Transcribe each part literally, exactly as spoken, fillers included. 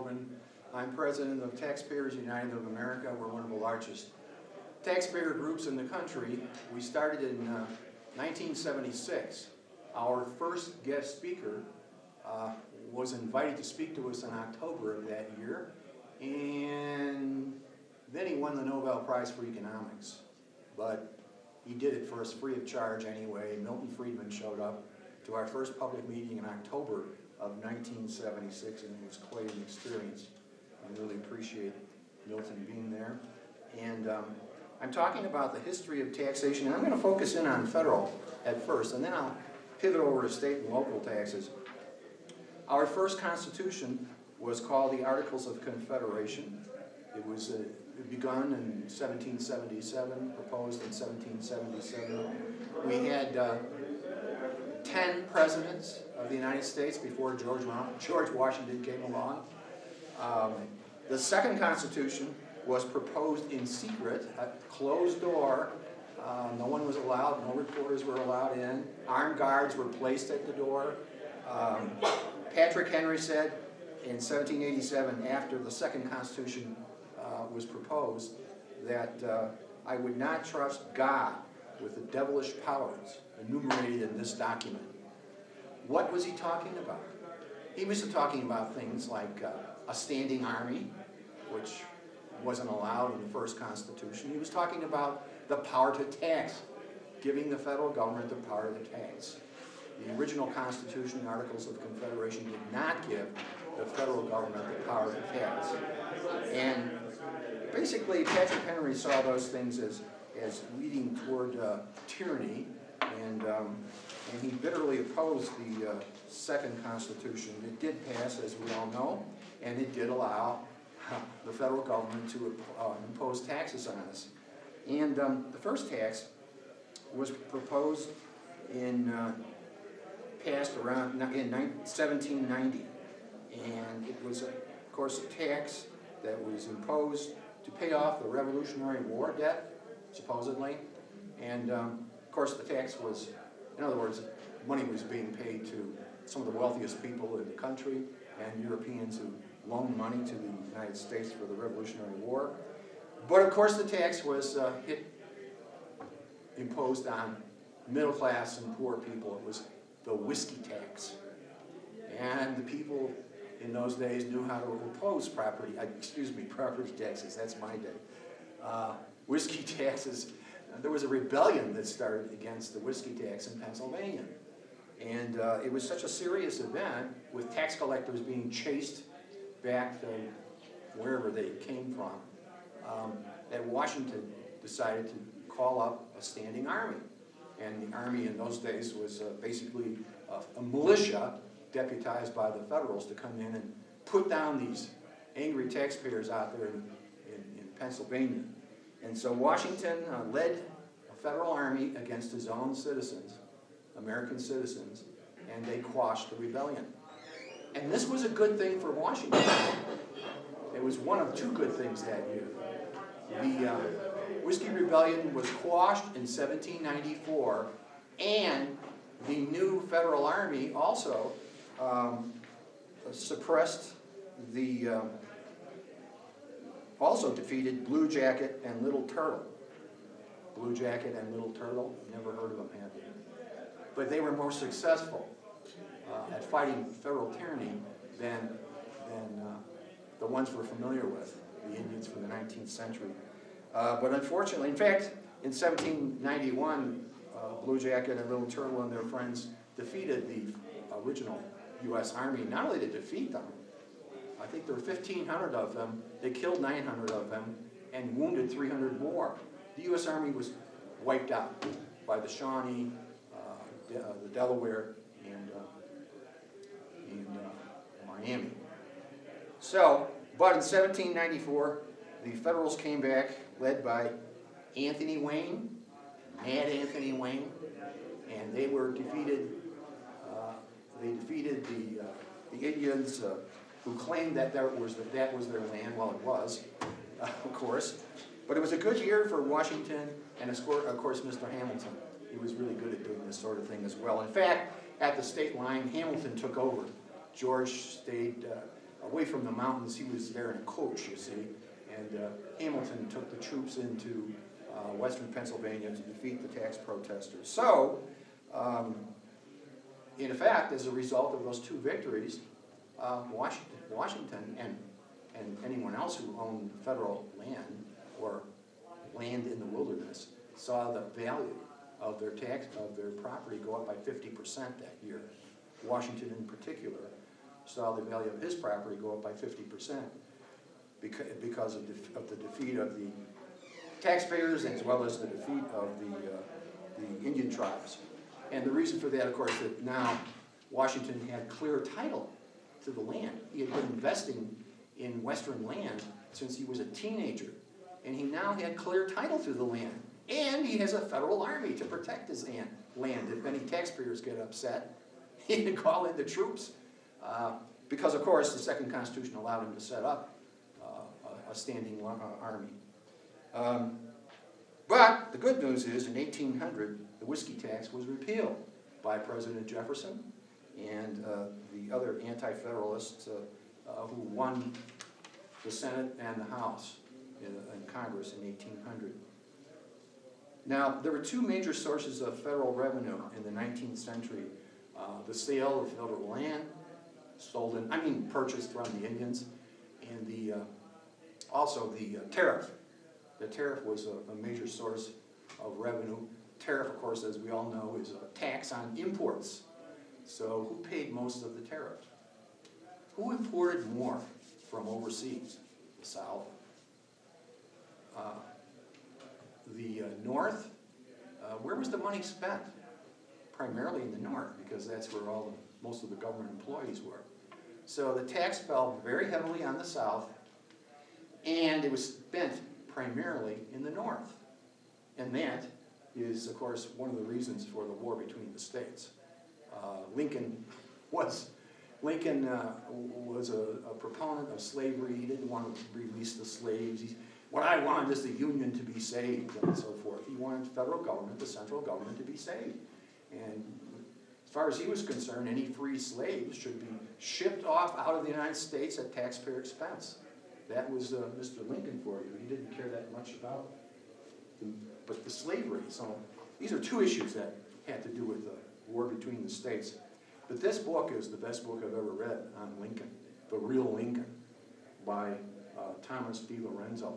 Sullivan. I'm president of Taxpayers United of America. We're one of the largest taxpayer groups in the country. We started in uh, nineteen seventy-six. Our first guest speaker uh, was invited to speak to us in October of that year, and then he won the Nobel Prize for Economics. But he did it for us free of charge anyway. Milton Friedman showed up to our first public meeting in October of nineteen seventy-six, and it was quite an experience. I really appreciate Milton being there. And um, I'm talking about the history of taxation, and I'm going to focus in on federal at first, and then I'll pivot over to state and local taxes. Our first Constitution was called the Articles of Confederation. It was uh, begun in seventeen seventy-seven, proposed in seventeen seventy-seven. We had uh, ten presidents of the United States before George, George Washington came along. Um, the second Constitution was proposed in secret, a closed door. Uh, no one was allowed, no reporters were allowed in. Armed guards were placed at the door. Um, Patrick Henry said in seventeen eighty-seven, after the second Constitution uh, was proposed, that uh, I would not trust God with the devilish powers enumerated in this document. What was he talking about? He was talking about things like uh, a standing army, which wasn't allowed in the first Constitution. He was talking about the power to tax, giving the federal government the power to tax. The original Constitution, the Articles of Confederation, did not give the federal government the power to tax. And basically, Patrick Henry saw those things as, as leading toward uh, tyranny, and, um, and he bitterly opposed the uh, second Constitution. It did pass, as we all know, and it did allow uh, the federal government to uh, impose taxes on us. And um, the first tax was proposed in, uh, passed around in seventeen ninety. And it was, of course, a tax that was imposed to pay off the Revolutionary War debt, supposedly. And, um, of course, the tax was, in other words, money was being paid to some of the wealthiest people in the country and Europeans who loaned money to the United States for the Revolutionary War. But, of course, the tax was uh, hit, imposed on middle class and poor people. It was the whiskey tax. And the people in those days knew how to oppose property, uh, excuse me, property taxes. That's my day. Uh, whiskey taxes. Uh, there was a rebellion that started against the whiskey tax in Pennsylvania. And uh, it was such a serious event, with tax collectors being chased back to wherever they came from, um, that Washington decided to call up a standing army. And the army in those days was uh, basically a, a militia deputized by the Federals to come in and put down these angry taxpayers out there in, in, in Pennsylvania. And so Washington uh, led a federal army against his own citizens, American citizens, and they quashed the rebellion. And this was a good thing for Washington. It was one of two good things that year. The uh, Whiskey Rebellion was quashed in seventeen ninety-four, and the new federal army also um, suppressed the, uh, also defeated Blue Jacket and Little Turtle. Blue Jacket and Little Turtle, never heard of them, have you? But they were more successful uh, at fighting federal tyranny than, than uh, the ones we're familiar with, the Indians from the nineteenth century. Uh, but unfortunately, in fact, in seventeen ninety-one, uh, Blue Jacket and Little Turtle and their friends defeated the original U S Army. Not only to defeat them, I think there were fifteen hundred of them, they killed nine hundred of them, and wounded three hundred more. The U S Army was wiped out by the Shawnee, uh, De uh, the Delaware, and, uh, and uh, Miami. So, but in seventeen ninety-four, the Federals came back, led by Anthony Wayne, Mad Anthony Wayne, and they were defeated. Uh, they defeated the uh, the Indians uh, who claimed that that was the, that was their land. Well, it was, uh, of course, but it was a good year for Washington, and of course, Mister Hamilton. He was really good at doing this sort of thing as well. In fact, at the state line, Hamilton took over. George stayed uh, away from the mountains. He was there in a coach, you see, and uh, Hamilton took the troops into uh, western Pennsylvania to defeat the tax protesters. So, um, in fact, as a result of those two victories, uh, Washington, Washington and, and anyone else who owned federal land or land in the wilderness saw the value of their tax, of their property go up by fifty percent that year. Washington in particular saw the value of his property go up by fifty percent because, because of, def of the defeat of the taxpayers as well as the defeat of the, uh, the Indian tribes. And the reason for that, of course, that now Washington had clear title to the land. He had been investing in western land since he was a teenager. And he now had clear title to the land. And he has a federal army to protect his land. If any taxpayers get upset, he can call in the troops. Uh, because, of course, the Second Constitution allowed him to set up uh, a, a standing uh, army. Um, but the good news is, in eighteen hundred, the whiskey tax was repealed by President Jefferson and uh, the other anti-federalists uh, uh, who won the Senate and the House in, in Congress in eighteen hundred. Now, there were two major sources of federal revenue in the nineteenth century. Uh, the sale of federal land, stolen, I mean purchased from the Indians, and the, uh, also the uh, tariff. The tariff was a, a major source of revenue. Tariff, of course, as we all know, is a tax on imports. So who paid most of the tariff? Who imported more from overseas? The South. Uh, the uh, North. Uh, where was the money spent? Primarily in the North, because that's where all the, most of the government employees were. So the tax fell very heavily on the South, and it was spent primarily in the North. And that is, of course, one of the reasons for the war between the states. Uh, Lincoln was Lincoln uh, was a, a proponent of slavery. He didn't want to release the slaves. He, what I wanted is the Union to be saved, and so forth. He wanted the federal government, the central government, to be saved. And as far as he was concerned, any free slaves should be shipped off out of the United States at taxpayer expense. That was uh, Mister Lincoln for you. He didn't care that much about the, but the slavery. So these are two issues that had to do with the war between the states. But this book is the best book I've ever read on Lincoln, The Real Lincoln, by uh, Thomas D. Lorenzo.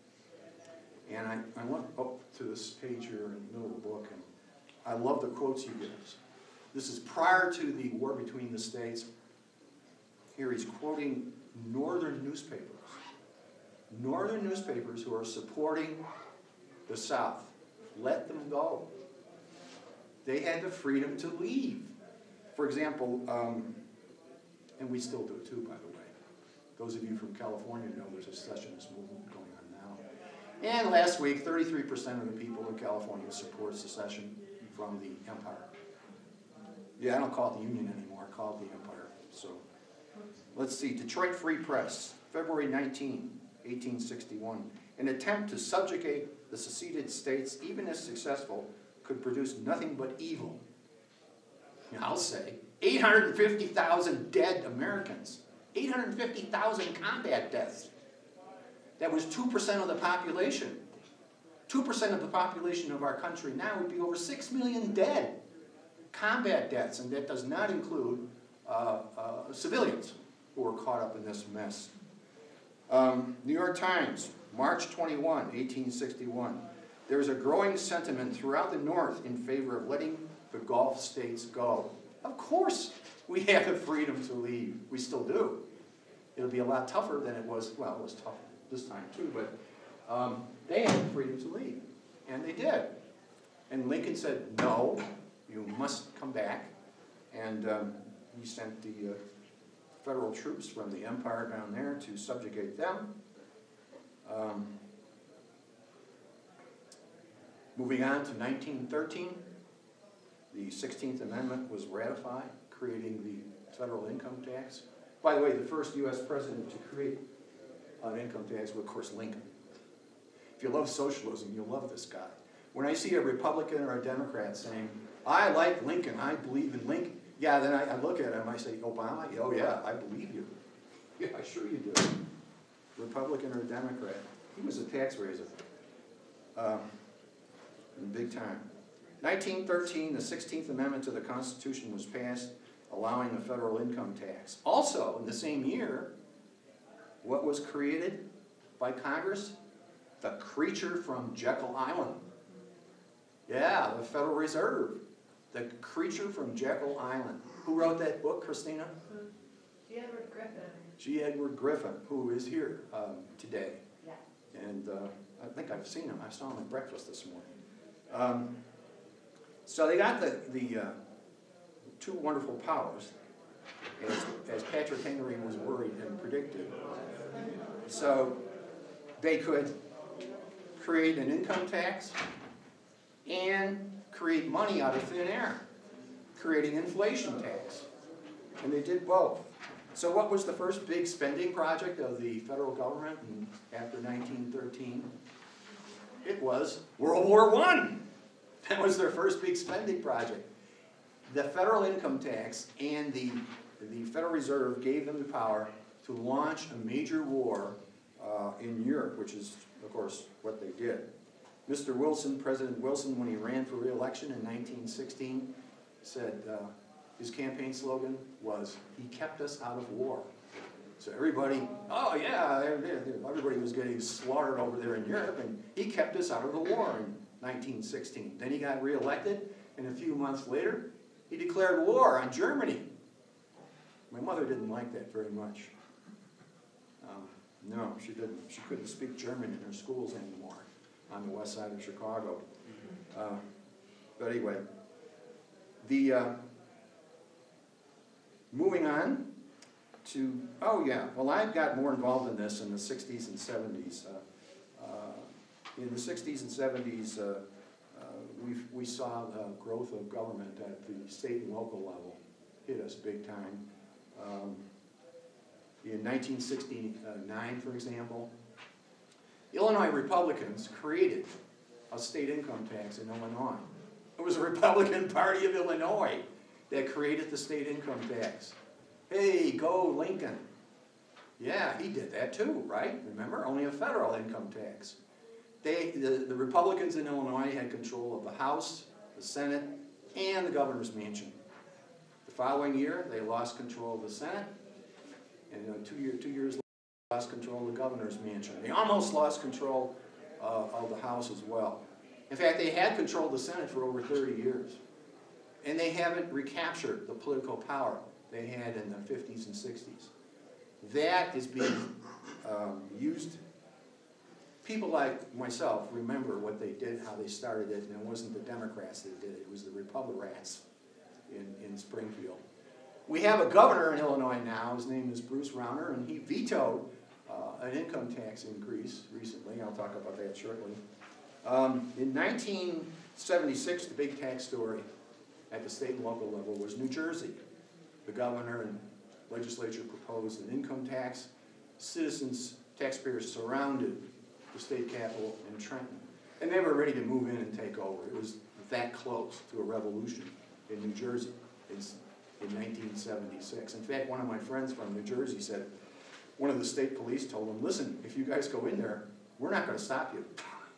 And I, I went up to this page here in the middle of the book, and I love the quotes he gives. This is prior to the war between the states. Here he's quoting northern newspapers. Northern newspapers who are supporting the South. Let them go. They had the freedom to leave. For example, um, and we still do too, by the way. Those of you from California know there's a secessionist movement going on now. And last week, thirty-three percent of the people in California support secession from the empire. Yeah, I don't call it the Union anymore, I call it the empire. So, let's see, Detroit Free Press, February nineteenth, eighteen sixty-one. An attempt to subjugate the seceded states, even if successful, could produce nothing but evil. And I'll say, eight hundred fifty thousand dead Americans, eight hundred fifty thousand combat deaths. That was two percent of the population. two percent of the population of our country now would be over six million dead. Combat deaths, and that does not include uh, uh, civilians who were caught up in this mess. Um, New York Times, March twenty-first, eighteen sixty-one. There is a growing sentiment throughout the North in favor of letting the Gulf states go. Of course, we have the freedom to leave. We still do. It'll be a lot tougher than it was, well, it was tough this time too, but um, they had the freedom to leave, and they did. And Lincoln said, no, you must come back, and um, he sent the uh, federal troops from the empire down there to subjugate them. Um, moving on to nineteen thirteen, the sixteenth Amendment was ratified, creating the federal income tax. By the way, the first U S president to create an income tax was, of course, Lincoln. If you love socialism, you'll love this guy. When I see a Republican or a Democrat saying, I like Lincoln, I believe in Lincoln, yeah, then I, I look at him, I say, Obama, oh yeah, I believe you. Yeah, Sure you do. Republican or Democrat. He was a tax raiser. Um, in big time. nineteen thirteen, the sixteenth Amendment to the Constitution was passed, allowing the federal income tax. Also, in the same year, what was created by Congress? The creature from Jekyll Island. Yeah, the Federal Reserve. The creature from Jekyll Island. Who wrote that book, Christina? G. Edward Griffin. G. Edward Griffin, who is here um, today. Yeah. And uh, I think I've seen him. I saw him at breakfast this morning. Um, so they got the, the uh, two wonderful powers, as, as Patrick Henry was worried and predicted. So they could create an income tax and create money out of thin air, creating inflation tax. And they did both. So what was the first big spending project of the federal government in, after nineteen thirteen? It was World War One. That was their first big spending project. The federal income tax and the, the Federal Reserve gave them the power to launch a major war uh, in Europe, which is, of course, what they did. Mister Wilson, President Wilson, when he ran for re-election in nineteen sixteen, said uh, his campaign slogan was, "He kept us out of war." So everybody, oh yeah, everybody was getting slaughtered over there in Europe, and he kept us out of the war in nineteen sixteen. Then he got re-elected, and a few months later, he declared war on Germany. My mother didn't like that very much. Um, no, she didn't. She couldn't speak German in her schools anymore on the west side of Chicago. Uh, but anyway, the uh, moving on to, oh yeah, well I got more involved in this in the sixties and seventies. Uh, uh, in the sixties and seventies, uh, uh, we we saw the growth of government at the state and local level hit us big time. Um, in nineteen sixty-nine, for example, Illinois Republicans created a state income tax in Illinois. It was the Republican Party of Illinois that created the state income tax. Hey, go Lincoln. Yeah, he did that too, right? Remember, only a federal income tax. They, the, the Republicans in Illinois had control of the House, the Senate, and the governor's mansion. The following year, they lost control of the Senate, and uh, two, year, two years later, they lost control of the governor's mansion. They almost lost control uh, of the House as well. In fact, they had control of the Senate for over thirty years. And they haven't recaptured the political power they had in the fifties and sixties. That is being um, used. People like myself remember what they did, how they started it, and it wasn't the Democrats that did it, it was the Republicans in, in Springfield. We have a governor in Illinois now, his name is Bruce Rauner, and he vetoed uh, an income tax increase recently. I'll talk about that shortly. Um, in nineteen seventy-six, the big tax story at the state and local level was New Jersey. The governor and legislature proposed an income tax. Citizens, taxpayers surrounded the state capitol in Trenton. And they were ready to move in and take over. It was that close to a revolution in New Jersey in, in nineteen seventy-six. In fact, one of my friends from New Jersey said, one of the state police told him, listen, if you guys go in there, we're not going to stop you.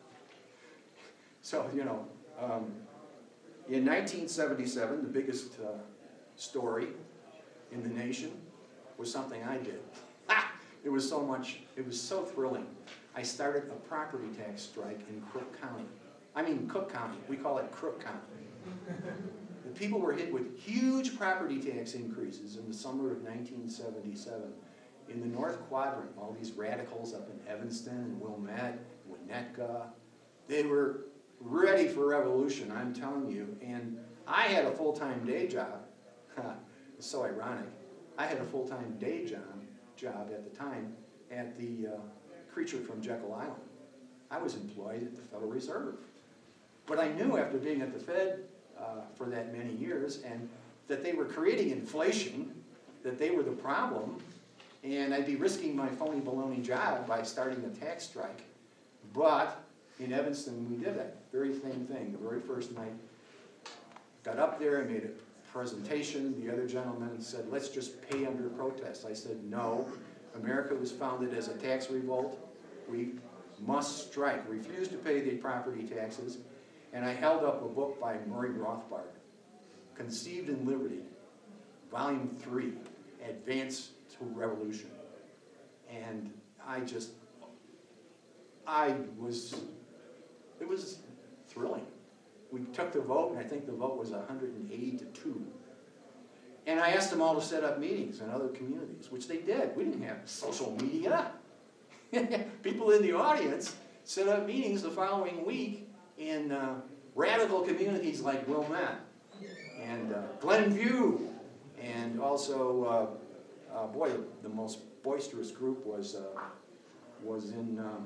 So, you know, um, in nineteen seventy-seven, the biggest uh, story in the nation was something I did. Ah! It was so much, it was so thrilling. I started a property tax strike in Crook County. I mean Cook County, we call it Crook County. The people were hit with huge property tax increases in the summer of nineteen seventy-seven. In the North Quadrant, all these radicals up in Evanston and Wilmette, Winnetka, they were ready for revolution, I'm telling you. And I had a full-time day job. It's so ironic. I had a full-time day job, job at the time at the uh, creature from Jekyll Island. I was employed at the Federal Reserve. But I knew after being at the Fed uh, for that many years, and that they were creating inflation, that they were the problem, and I'd be risking my phony baloney job by starting a tax strike. But in Evanston, we did that very same thing. The very first night, got up there, I made a presentation. The other gentleman said, let's just pay under protest. I said, no, America was founded as a tax revolt. We must strike, refuse to pay the property taxes. And I held up a book by Murray Rothbard, Conceived in Liberty, Volume three, Advance to Revolution. And I just, I was, it was thrilling. We took the vote, and I think the vote was one hundred eighty to two. And I asked them all to set up meetings in other communities, which they did. We didn't have social media. People in the audience set up meetings the following week in uh, radical communities like Wilmette and uh, Glenview, and also, uh, uh, boy, the most boisterous group was uh, was in um,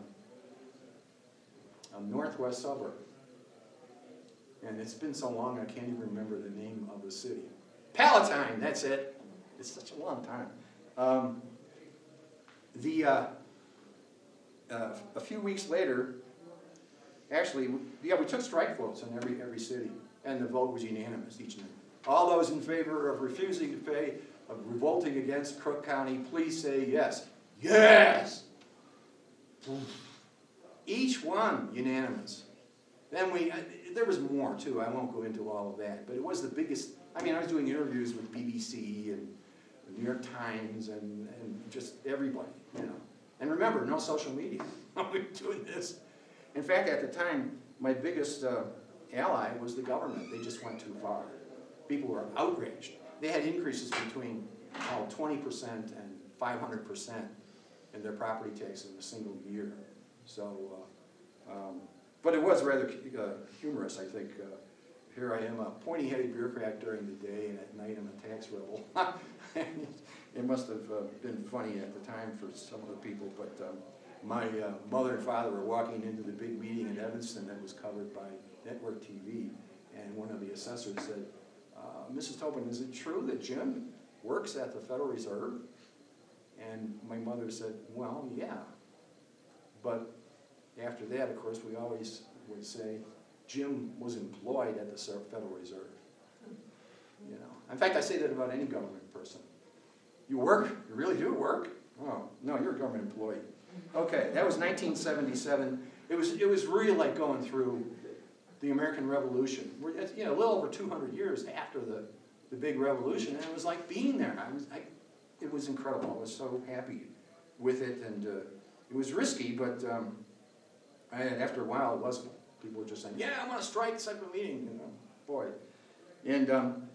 a northwest suburb. And it's been so long I can't even remember the name of the city. Palatine, that's it. It's such a long time. Um, the uh, uh, a few weeks later, actually, yeah, we took strike votes in every every city, and the vote was unanimous each night. All those in favor of refusing to pay, of revolting against Crook County, please say yes. Yes! Each one unanimous. Then we, uh, there was more too, I won't go into all of that, but it was the biggest. I mean, I was doing interviews with B B C and the New York Times and, and just everybody, you know. And remember, no social media. We were doing this. In fact, at the time, my biggest uh, ally was the government. They just went too far. People were outraged. They had increases between oh, twenty percent and five hundred percent in their property taxes in a single year. So, uh, um, but it was rather uh, humorous, I think. Uh, here I am, a pointy-headed bureaucrat during the day, and at night I'm a tax rebel. It must have uh, been funny at the time for some of the people, but um, my uh, mother and father were walking into the big meeting in Evanston that was covered by network T V, and one of the assessors said, uh, Missus Tobin, is it true that Jim works at the Federal Reserve? And my mother said, well, yeah. But after that, of course, we always would say, Jim was employed at the Federal Reserve. You know, in fact, I say that about any government person. You work? You really do work? Oh, no, you're a government employee. Okay, that was nineteen seventy-seven. It was it was really like going through the American Revolution. We're, you know, a little over two hundred years after the the big revolution, and it was like being there. I was, I, it was incredible. I was so happy with it, and uh, it was risky, but um, I, after a while, it wasn't. People were just saying, yeah, I want to strike, set up a meeting, you know, boy. And um,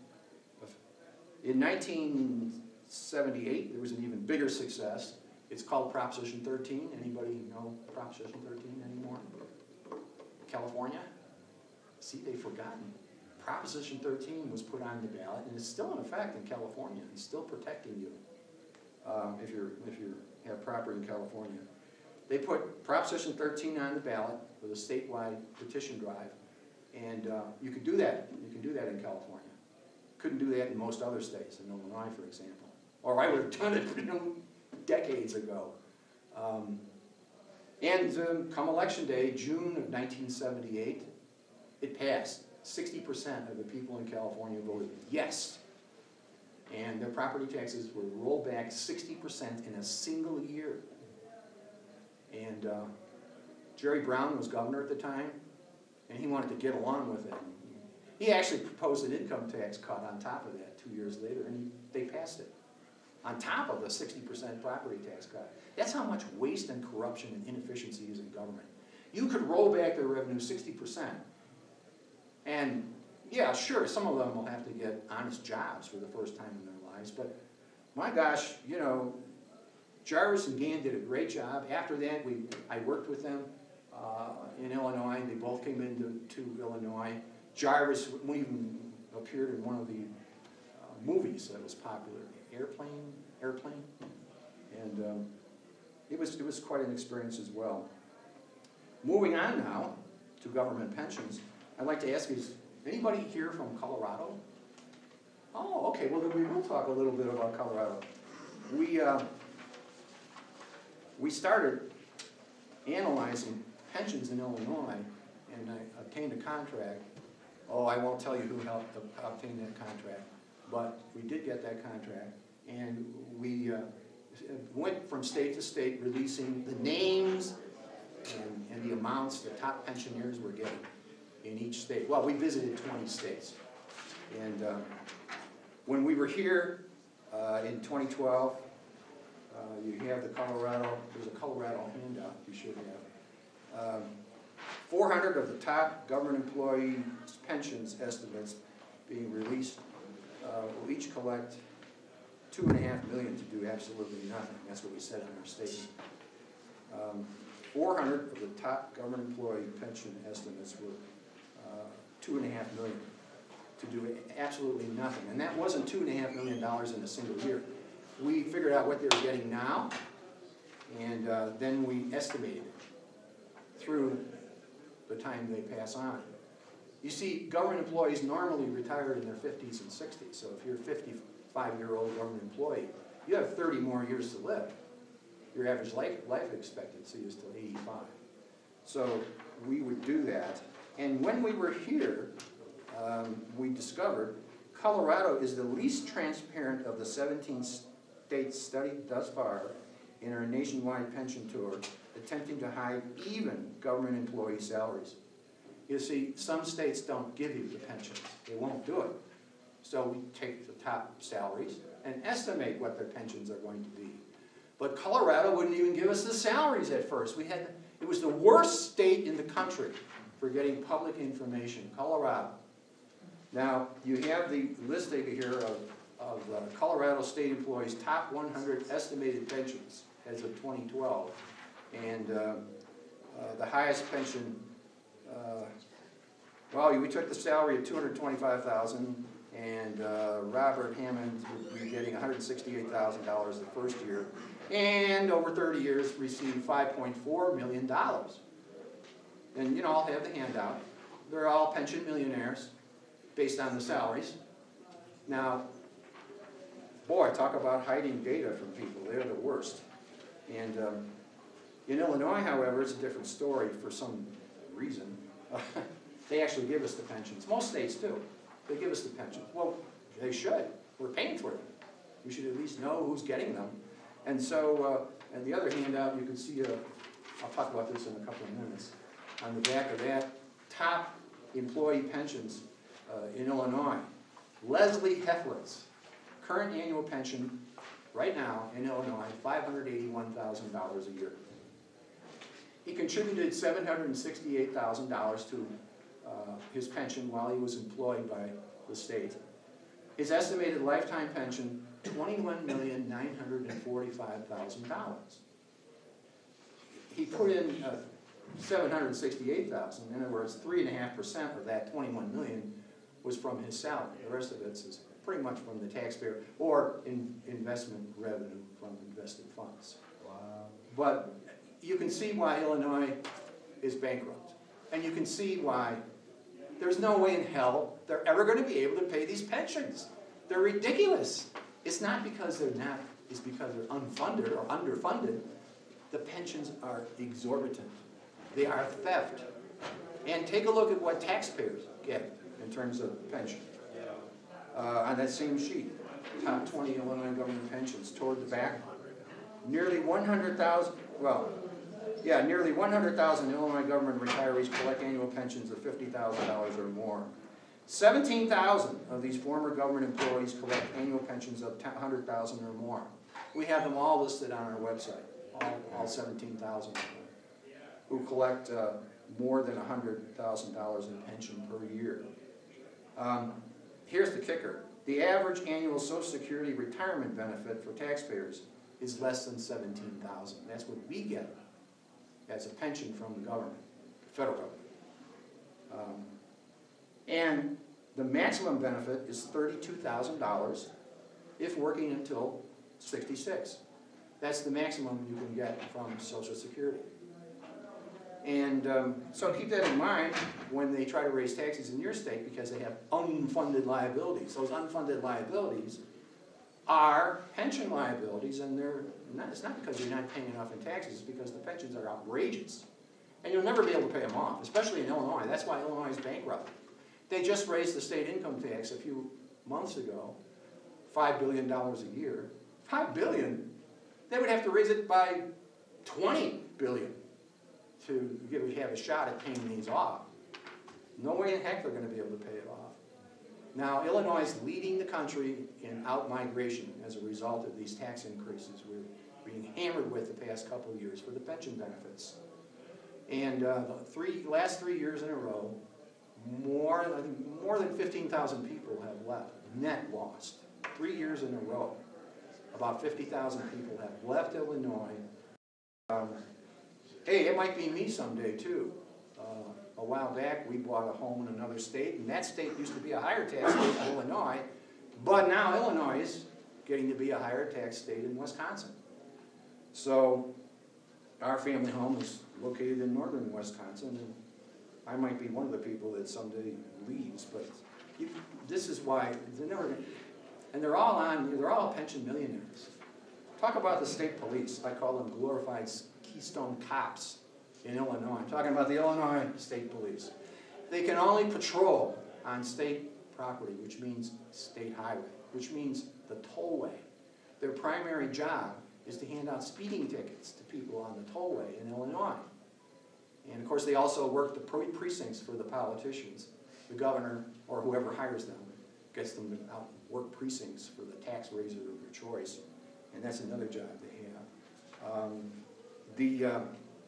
in nineteen seventy-eight, there was an even bigger success. It's called Proposition thirteen. Anybody know Proposition thirteen anymore? California? See, they've forgotten. Proposition thirteen was put on the ballot, and it's still in effect in California. It's still protecting you um, if you're if you have property in California. They put Proposition thirteen on the ballot with a statewide petition drive, and uh, you could do that. You can do that in California. Couldn't do that in most other states, in Illinois, for example. Or I would have done it, you know, decades ago. Um, and um, come election day, June of nineteen seventy-eight, it passed. sixty percent of the people in California voted yes. And their property taxes were rolled back sixty percent in a single year. And uh, Jerry Brown was governor at the time, and he wanted to get along with it. He actually proposed an income tax cut on top of that two years later, and he, they passed it. On top of the sixty percent property tax cut. That's how much waste and corruption and inefficiency is in government. You could roll back their revenue sixty percent. And yeah, sure, some of them will have to get honest jobs for the first time in their lives, but my gosh, you know, Jarvis and Gann did a great job. After that, we I worked with them uh, in Illinois. They both came into to Illinois. Jarvis even appeared in one of the uh, movies that was popular, Airplane, Airplane, and um, it was it was quite an experience as well. Moving on now to government pensions, I'd like to ask, is anybody here from Colorado? Oh, okay. Well, then we will talk a little bit about Colorado. We uh, we started analyzing pensions in Illinois, and I obtained a contract. Oh, I won't tell you who helped obtain that contract, but we did get that contract, and we uh, went from state to state releasing the names and, and the amounts the top pensioners were getting in each state. Well, we visited twenty states. And uh, when we were here uh, in twenty twelve, uh, you have the Colorado, there's a Colorado handout you should have. Um, four hundred of the top government employees' pensions estimates being released uh, will each collect two and a half million to do absolutely nothing. That's what we said in our statement. Um, four hundred of the top government employee pension estimates were uh, two and a half million to do absolutely nothing. And that wasn't two and a half million dollars in a single year. We figured out what they were getting now, and uh, then we estimated it through the time they pass on. You see, government employees normally retire in their fifties and sixties. So if you're a fifty-five-year-old government employee, you have thirty more years to live. Your average life, life expectancy is till eighty-five. So we would do that. And when we were here, um, we discovered Colorado is the least transparent of the seventeen states studied thus far in our nationwide pension tour, attempting to hide even government employee salaries. You see, some states don't give you the pensions. They won't do it. So we take the top salaries and estimate what their pensions are going to be. But Colorado wouldn't even give us the salaries at first. We had, it was the worst state in the country for getting public information, Colorado. Now, you have the listing here of, of uh, Colorado state employees' top one hundred estimated pensions as of twenty twelve. And uh, uh, the highest pension, uh, well, we took the salary of two hundred twenty-five thousand dollars, and uh, Robert Hammond would be getting one hundred sixty-eight thousand dollars the first year, and over thirty years received five point four million dollars. And you know, I'll have the handout. They're all pension millionaires based on the salaries. Now, boy, talk about hiding data from people. They're the worst. And um, in Illinois, however, it's a different story for some reason. They actually give us the pensions. Most states do. They give us the pensions. Well, they should. We're paying for them. We should at least know who's getting them. And so, uh, and the other handout, you can see, uh, I'll talk about this in a couple of minutes. On the back of that, top employee pensions uh, in Illinois. Leslie Heflitz, current annual pension right now in Illinois, five hundred eighty-one thousand dollars a year. He contributed seven hundred sixty-eight thousand dollars to uh, his pension while he was employed by the state. His estimated lifetime pension, twenty-one million nine hundred forty-five thousand dollars. He put in uh, seven hundred sixty-eight thousand dollars. In other words, three and a half percent of that twenty-one million dollars was from his salary. The rest of it is pretty much from the taxpayer or in investment revenue from invested funds. Wow. But you can see why Illinois is bankrupt. And you can see why there's no way in hell they're ever going to be able to pay these pensions. They're ridiculous. It's not because they're not, it's because they're unfunded or underfunded. The pensions are exorbitant. They are theft. And take a look at what taxpayers get in terms of pension. Uh, on that same sheet, top twenty Illinois government pensions toward the back. Nearly one hundred thousand, well, yeah, nearly one hundred thousand Illinois government retirees collect annual pensions of fifty thousand dollars or more. seventeen thousand of these former government employees collect annual pensions of one hundred thousand dollars or more. We have them all listed on our website, all, all seventeen thousand of them, who collect uh, more than one hundred thousand dollars in pension per year. Um, here's the kicker. The average annual Social Security retirement benefit for taxpayers is less than seventeen thousand dollars. That's what we get as a pension from the government, the federal government. Um, and the maximum benefit is thirty-two thousand dollars if working until sixty-six. That's the maximum you can get from Social Security. And um, so keep that in mind when they try to raise taxes in your state, because they have unfunded liabilities. Those unfunded liabilities are pension liabilities, and they're not, it's not because you're not paying enough in taxes, it's because the pensions are outrageous. And you'll never be able to pay them off, especially in Illinois. That's why Illinois is bankrupt. They just raised the state income tax a few months ago, five billion dollars a year. five billion dollars? they would have to raise it by twenty billion to give, have a shot at paying these off. No way in heck they're going to be able to pay it off. Now, Illinois is leading the country in out-migration as a result of these tax increases we're being hammered with the past couple of years for the pension benefits. And uh, the three, last three years in a row, more, I think more than fifteen thousand people have left, net lost. Three years in a row, about fifty thousand people have left Illinois. Um, hey, it might be me someday too. Uh, a while back, we bought a home in another state, and that state used to be a higher tax state than Illinois, but now Illinois is getting to be a higher tax state in Wisconsin. So our family home is located in northern Wisconsin, and I might be one of the people that someday leaves, but you, this is why they're never going to, and they're all on, they're all pension millionaires. Talk about the state police. I call them glorified Keystone cops in Illinois. I'm talking about the Illinois State Police. They can only patrol on state property, which means state highway, which means the tollway. Their primary job is to hand out speeding tickets to people on the tollway in Illinois. And of course, they also work the precincts for the politicians. The governor, or whoever hires them, gets them to out work precincts for the tax raiser of their choice. And that's another job they have. Um, the, uh,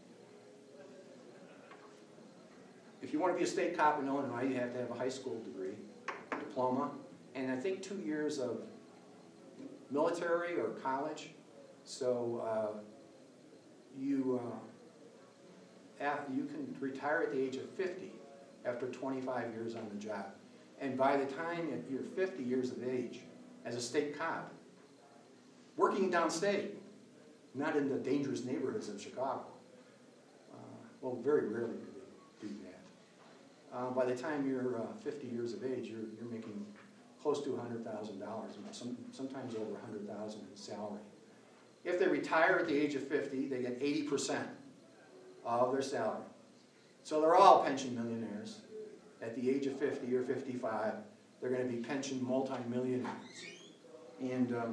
if you want to be a state cop in Illinois, you have to have a high school degree, diploma, and I think two years of military or college. So uh, you, uh, you can retire at the age of fifty after twenty-five years on the job. And by the time you're fifty years of age, as a state cop, working downstate, not in the dangerous neighborhoods of Chicago, uh, well, very rarely do they do that. Uh, by the time you're uh, fifty years of age, you're, you're making close to one hundred thousand dollars, some, sometimes over one hundred thousand dollars in salary. If they retire at the age of fifty, they get eighty percent of their salary. So they're all pension millionaires. At the age of fifty or fifty-five, they're going to be pension multimillionaires. And um,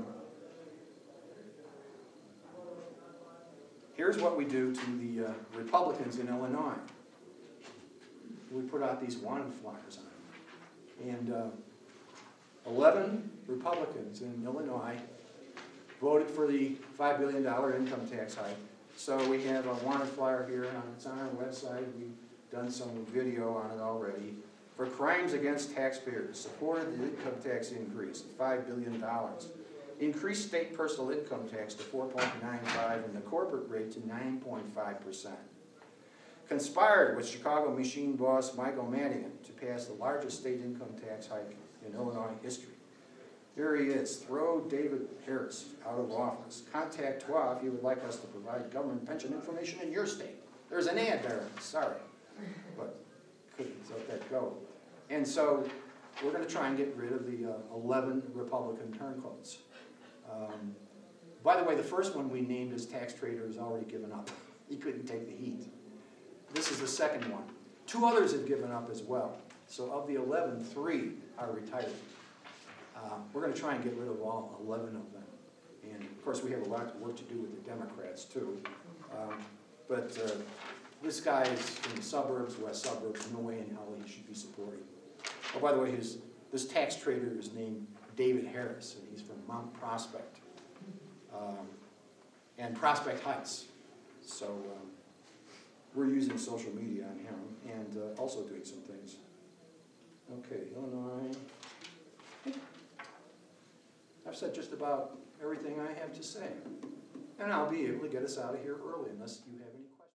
here's what we do to the uh, Republicans in Illinois. We put out these wanted flyers on them. And uh, eleven Republicans in Illinois voted for the five billion dollar income tax hike. So we have a wanted flyer here, and it's on our website. We've done some video on it already. For crimes against taxpayers, supported the income tax increase of five billion dollars. Increased state personal income tax to four point nine five and the corporate rate to nine point five percent. Conspired with Chicago machine boss Michael Madigan to pass the largest state income tax hike in Illinois history. Here he is. Throw David Harris out of office. Contact T W A if you would like us to provide government pension information in your state. There's an ad there. Sorry, but couldn't let that go. And so we're going to try and get rid of the uh, eleven Republican turncoats. Um, by the way, the first one we named as tax trader has already given up. He couldn't take the heat. This is the second one. Two others have given up as well. So of the eleven, three are retired. Uh, we're going to try and get rid of all eleven of them. And of course, we have a lot of work to do with the Democrats too. Um, but uh, this guy is in the suburbs, west suburbs, no way in hell he should be supporting. Oh, by the way, his, this tax trader is named David Harris, and he's from Mount Prospect um, and Prospect Heights. So um, we're using social media on him and uh, also doing some things. Okay, Illinois. I've said just about everything I have to say. And I'll be able to get us out of here early unless you have